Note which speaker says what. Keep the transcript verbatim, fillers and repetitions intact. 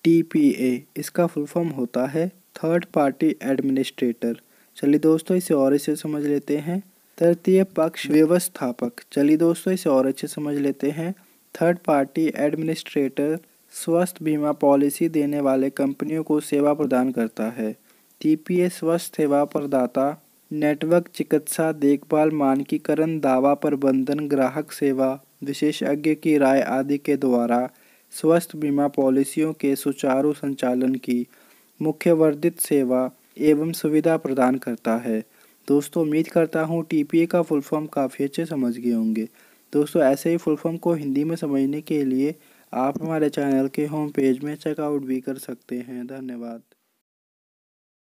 Speaker 1: T P A इसका full form होता है थर्ड पार्टी एडमिनिस्ट्रेटर। चलिए दोस्तों इसे और इसे समझ लेते हैं। तृतीय पक्ष व्यवस्थापक। चलिए दोस्तों इसे और अच्छे समझ लेते हैं। थर्ड पार्टी एडमिनिस्ट्रेटर स्वास्थ्य बीमा पॉलिसी देने वाले कंपनियों को सेवा प्रदान करता है। टी पी ए स्वास्थ्य सेवा प्रदाता नेटवर्क, चिकित्सा देखभाल, मानकीकरण, दावा प्रबंधन, ग्राहक सेवा, विशेषज्ञ की राय आदि के द्वारा स्वास्थ्य बीमा पॉलिसियों के सुचारू संचालन की मुख्य वर्धित सेवा एवं सुविधा प्रदान करता है। दोस्तों उम्मीद करता हूँ टी पी ए का फुल फॉर्म काफ़ी अच्छे समझ गए होंगे। दोस्तों ऐसे ही फुल फॉर्म को हिंदी में समझने के लिए आप हमारे चैनल के होम पेज में चेकआउट भी कर सकते हैं। धन्यवाद।